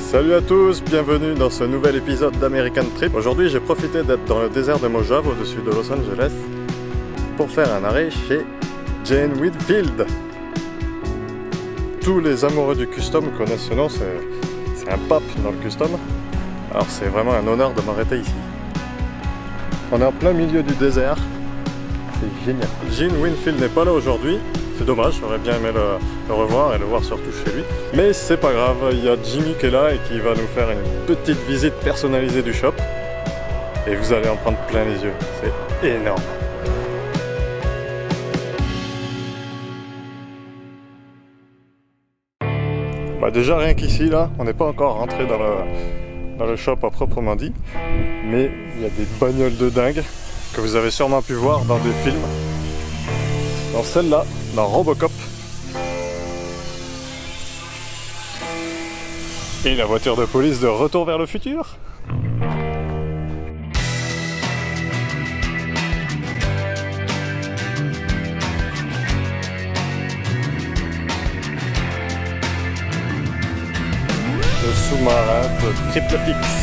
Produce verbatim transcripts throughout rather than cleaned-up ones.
Salut à tous, bienvenue dans ce nouvel épisode d'American Trip. Aujourd'hui j'ai profité d'être dans le désert de Mojave au-dessus de Los Angeles pour faire un arrêt chez Jane Winfield. Tous les amoureux du custom connaissent ce nom, c'est un pape dans le custom. Alors c'est vraiment un honneur de m'arrêter ici. On est en plein milieu du désert, c'est génial. Jane Winfield n'est pas là aujourd'hui. C'est dommage, j'aurais bien aimé le, le revoir et le voir surtout chez lui. Mais c'est pas grave, il y a Jimmy qui est là et qui va nous faire une petite visite personnalisée du shop. Et vous allez en prendre plein les yeux, c'est énorme. Bah déjà rien qu'ici là, on n'est pas encore rentré dans le, dans le shop à proprement dit. Mais il y a des bagnoles de dingue que vous avez sûrement pu voir dans des films. Dans celle-là, dans Robocop. Et la voiture de police de Retour vers le futur. Le sous-marin de Triple X.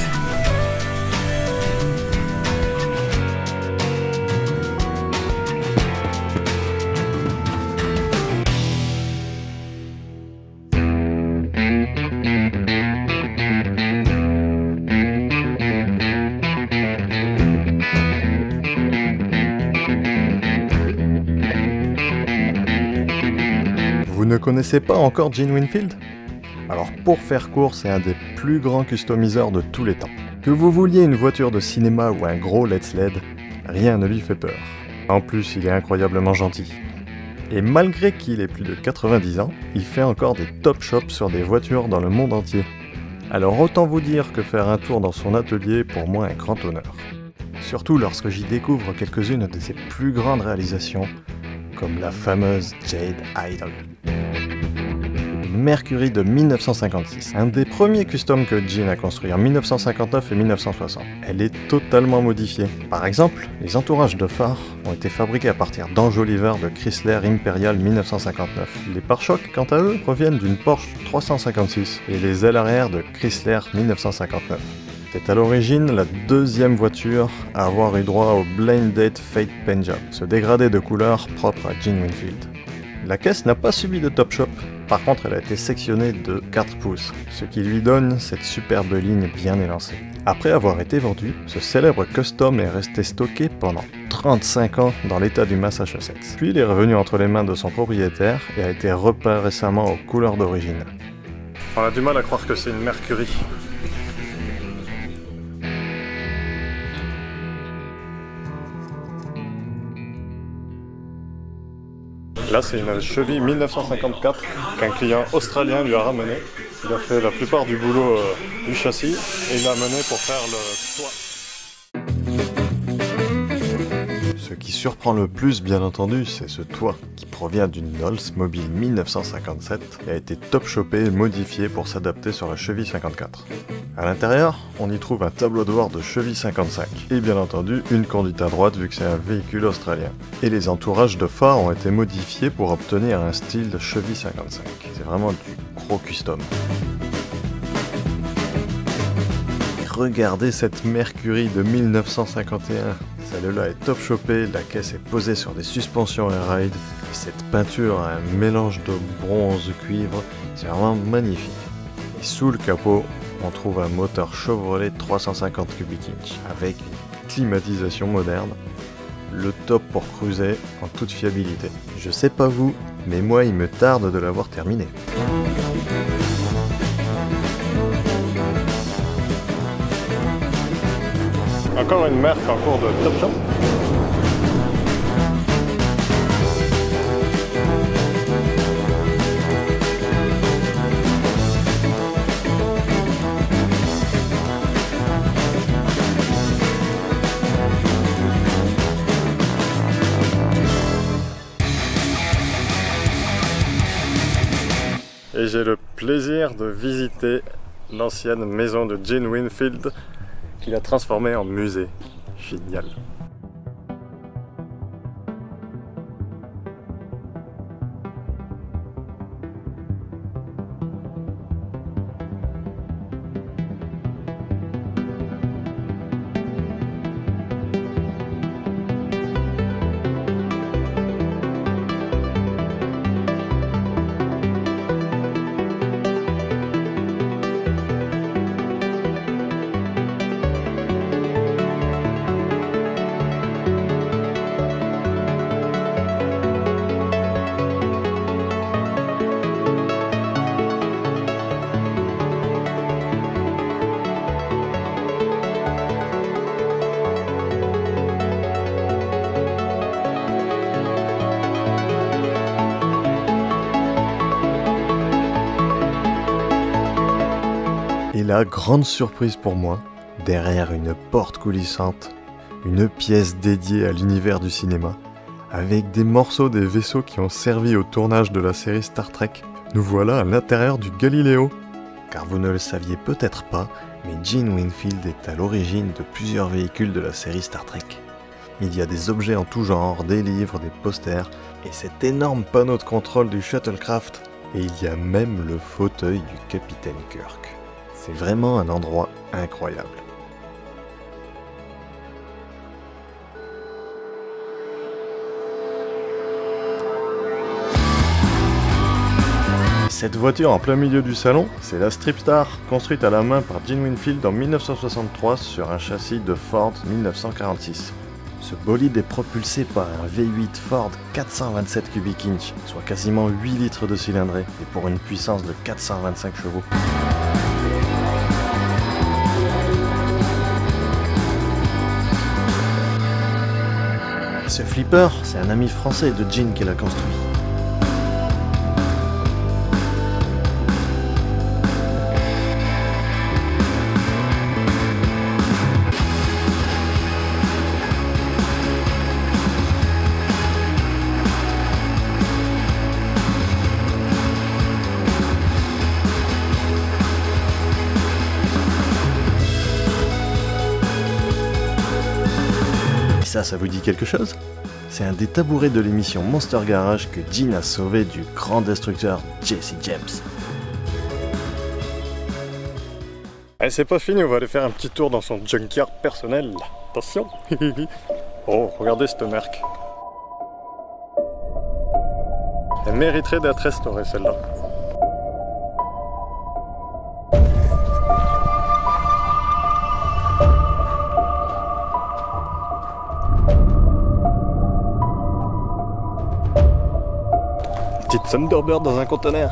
Vous ne connaissez pas encore Jane Winfield? Alors pour faire court, c'est un des plus grands customiseurs de tous les temps. Que vous vouliez une voiture de cinéma ou un gros Let's L E D, rien ne lui fait peur. En plus, il est incroyablement gentil. Et malgré qu'il ait plus de quatre-vingt-dix ans, il fait encore des top shops sur des voitures dans le monde entier. Alors autant vous dire que faire un tour dans son atelier est pour moi un grand honneur. Surtout lorsque j'y découvre quelques-unes de ses plus grandes réalisations, comme la fameuse Jade Idol. Une Mercury de mille neuf cent cinquante-six, un des premiers customs que Jane a construit en mille neuf cent cinquante-neuf et mille neuf cent soixante. Elle est totalement modifiée. Par exemple, les entourages de phares ont été fabriqués à partir d'enjoliveurs de Chrysler Imperial mille neuf cent cinquante-neuf. Les pare-chocs, quant à eux, proviennent d'une Porsche trois cent cinquante-six et les ailes arrière de Chrysler mille neuf cent cinquante-neuf. C'est à l'origine la deuxième voiture à avoir eu droit au Blinded Fate Paint Job, ce dégradé de couleur propre à Jane Winfield. La caisse n'a pas subi de top shop, par contre elle a été sectionnée de quatre pouces, ce qui lui donne cette superbe ligne bien élancée. Après avoir été vendu, ce célèbre custom est resté stocké pendant trente-cinq ans dans l'état du Massachusetts. Puis il est revenu entre les mains de son propriétaire et a été repeint récemment aux couleurs d'origine. On a du mal à croire que c'est une Mercury. Là, c'est une cheville mille neuf cent cinquante-quatre qu'un client australien lui a ramené. Il a fait la plupart du boulot euh, du châssis et il l'a amené pour faire le toit. Ce qui surprend le plus, bien entendu, c'est ce toit qui provient d'une Oldsmobile mille neuf cent cinquante-sept et a été top chopé et modifié pour s'adapter sur la cheville cinquante-quatre. À l'intérieur, on y trouve un tableau de bord de cheville cinquante-cinq et bien entendu une conduite à droite vu que c'est un véhicule australien. Et les entourages de phares ont été modifiés pour obtenir un style de cheville cinquante-cinq. C'est vraiment du gros custom. Regardez cette Mercury de mille neuf cent cinquante et un. Celle-là est top chopée, la caisse est posée sur des suspensions air ride. Et cette peinture a un mélange de bronze, cuivre, c'est vraiment magnifique. Et sous le capot, on trouve un moteur Chevrolet trois cent cinquante cubic inch avec une climatisation moderne. Le top pour cruiser en toute fiabilité. Je sais pas vous, mais moi il me tarde de l'avoir terminé. Encore une marque en cours de top shop. Et j'ai le plaisir de visiter l'ancienne maison de Jane Winfield qu'il a transformée en musée. Génial. là, grande surprise pour moi, derrière une porte coulissante, une pièce dédiée à l'univers du cinéma, avec des morceaux des vaisseaux qui ont servi au tournage de la série Star Trek. Nous voilà à l'intérieur du Galileo. Car vous ne le saviez peut-être pas, mais Gene Winfield est à l'origine de plusieurs véhicules de la série Star Trek. Il y a des objets en tout genre, des livres, des posters, et cet énorme panneau de contrôle du shuttlecraft. Et il y a même le fauteuil du capitaine Kirk. C'est vraiment un endroit incroyable. Cette voiture en plein milieu du salon, c'est la Stripstar, construite à la main par Gene Winfield en mille neuf cent soixante-trois sur un châssis de Ford mille neuf cent quarante-six. Ce bolide est propulsé par un V huit Ford quatre cent vingt-sept cubic inch, soit quasiment huit litres de cylindrée, et pour une puissance de quatre cent vingt-cinq chevaux. Ce flipper, c'est un ami français de Gene qui l'a construit. Ça, ça vous dit quelque chose? C'est un des tabourets de l'émission Monster Garage que Gene a sauvé du grand destructeur Jesse James. Allez, c'est pas fini, on va aller faire un petit tour dans son junkyard personnel. Attention. Oh, regardez cette merc. Elle mériterait d'être restaurée, celle-là. Petite Thunderbird dans un conteneur.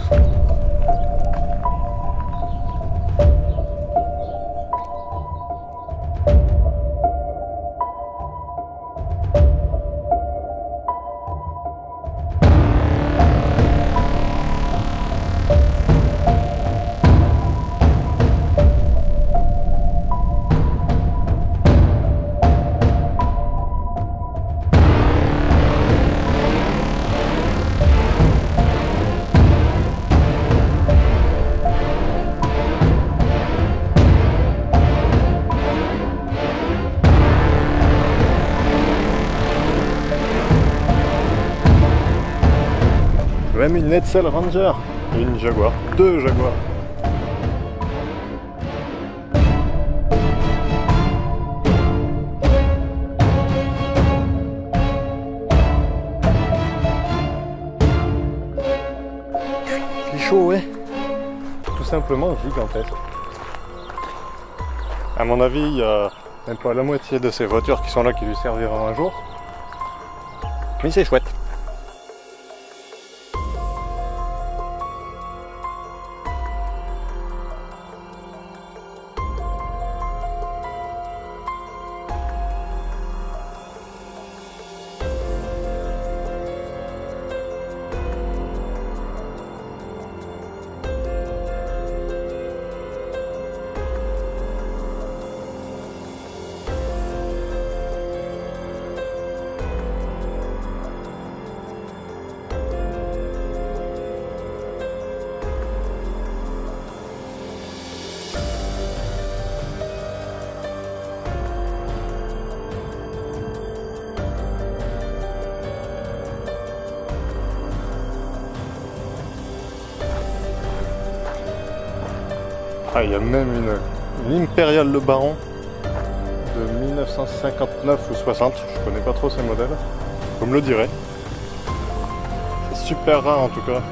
Même une Edsel Ranger et une Jaguar, deux Jaguars. C'est chaud, ouais. Tout simplement gigantesque. À mon avis, il y a même pas la moitié de ces voitures qui sont là qui lui serviront un jour. Mais c'est chouette. Ah, il y a même une, une Impériale Le Baron de mille neuf cent cinquante-neuf ou soixante, je connais pas trop ces modèles, vous me le direz. C'est super rare en tout cas.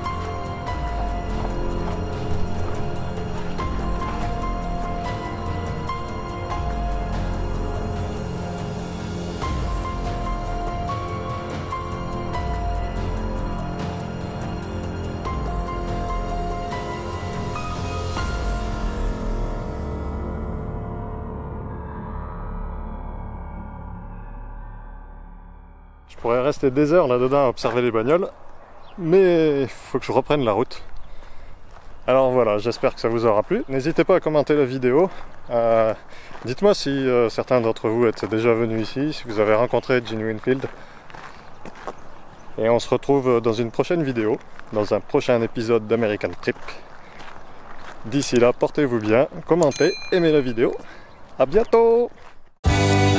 Je pourrais rester des heures là-dedans à observer les bagnoles, mais il faut que je reprenne la route. Alors voilà, j'espère que ça vous aura plu. N'hésitez pas à commenter la vidéo. Euh, Dites-moi si euh, certains d'entre vous étaient déjà venus ici, si vous avez rencontré Gene Winfield. Et on se retrouve dans une prochaine vidéo, dans un prochain épisode d'American Trip. D'ici là, portez-vous bien, commentez, aimez la vidéo. À bientôt!